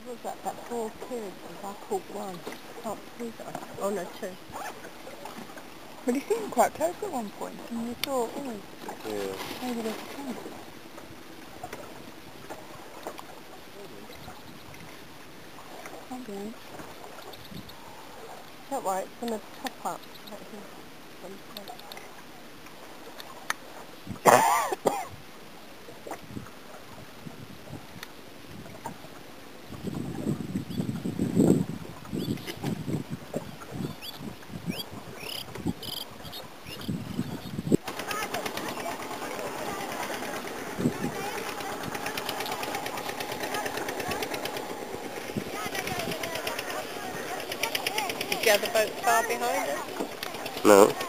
was that 4 kids, and I caught one. Can't believe it. Oh no, 2. But he seemed quite close at one point, and you thought, oh, Yeah. maybe there's a chance. Can't be. Don't worry, it's going to top up. Let him Did you have the boat far behind us? No.